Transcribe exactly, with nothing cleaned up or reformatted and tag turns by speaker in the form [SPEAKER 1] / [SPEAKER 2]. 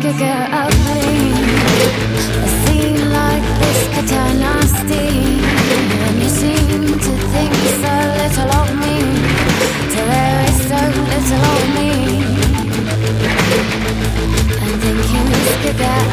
[SPEAKER 1] could get ugly. A scene like this could turn nasty. And you seem to think so little of me, till there is so little of me. I'm thinking this could get